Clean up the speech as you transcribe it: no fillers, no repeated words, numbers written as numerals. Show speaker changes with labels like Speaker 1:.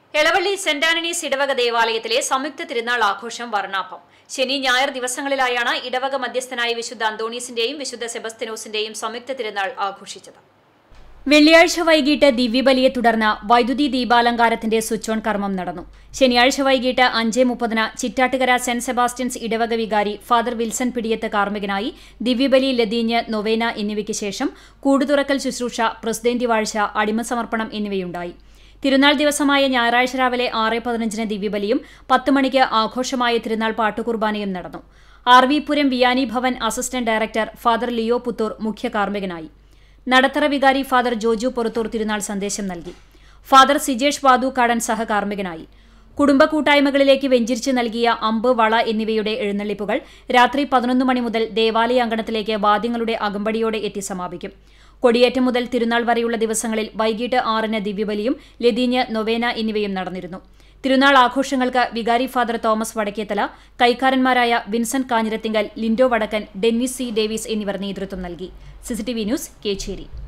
Speaker 1: Elavally saint Antony's ഇടവക ദേവാലയത്തിലെ സംയുക്ത തിരുനാൾ ആഘോഷം വർണ്ണാഭം. ശനി ഞായർ ദിവസങ്ങളിലായാണ് ഇടവക മധ്യസ്ഥനായ വിശുദ്ധ അന്തോണീസിന്റെയും വിശുദ്ധ സെബസ്ത്യനോസിന്റെയും സംയുക്ത തിരുനാൾ ആഘോഷിച്ചത്. വെള്ളിയാഴ്ച വൈകിട്ട് ദിവ്യബലിയെ തുടർന്ന് വൈദ്യുതി ദീപാലങ്കാരത്തിന്റെ സ്വിച്ച് ഓൺ കർമ്മം നടന്നു. ശനിയാഴ്ച വൈകിട്ട് 5:30 ചിറ്റാട്ടുകര സെന്റ് സെബാസ്റ്റ്യൻസ് ഇടവക വികാരി ഫാദർ വിൽസൺ പിടിയത്ത് കാർമ്മികനായി ദിവ്യബലി, ലതീഞ്ഞ്, നൊവേന എന്നിവയ്ക്ക് ശേഷം കൂടുതുറക്കൽ ശുശ്രൂഷ, പ്രസിദ്ധേന്തി വാഴ്ച, അടിമസമർപ്പണം എന്നിവയുണ്ടായി. തിരുനാൾ ദിവസമായ ഞായറാഴ്ച രാവിലെ 6:15 ദിവ്യബലിയും 10 മണിക്ക് ആഘോഷമായ തിരുനാൾ പാട്ടുകുർബാനയും നടന്നു. RV Puram Vianney Bhavan assistant director father Leo Puthur മുഖ്യ കാർമ്മികനായി. നടത്തറ വികാരി ഫാദർ ജോജു പുറത്തൂർ തിരുനാൾ സന്ദേശം നൽകി. ഫാദർ സിജേഷ് വാദൂക്കാടൻ സഹകാർമ്മികനായി. കുടുംബ കൂട്ടായ്മകളിലേക്ക് വെഞ്ചിരിച്ചു നൽകിയ അമ്പ്, വള എന്നിവയുടെ എഴുന്നള്ളിപ്പുകൾ രാത്രി 11 മണി മുതൽ ദേവാലയ അങ്കണത്തിലേക്ക് വാദ്യങ്ങളുടെ അകമ്പടിയോടെ എത്തി സമാപിക്കും. കൊടിയേറ്റം മുതൽ തിരുനാൾ വരെയുള്ള ദിവസങ്ങളിൽ വൈകിട്ട് 6-ന് ദിവ്യബലിയും ലതീഞ്ഞ്, നൊവേന എന്നിവയും നടന്നിരുന്നു. തിരുനാൾ ആഘോഷങ്ങൾക്ക് വികാരി ഫാദർ തോമസ് വടക്കേത്തല, കൈക്കാരന്മാരായ Vincent Kanjirathinkal, Lindo Vadakkan, Dennis C Davis എന്നിവർ നേതൃത്വം നൽകി. CCTV news, Kecheri.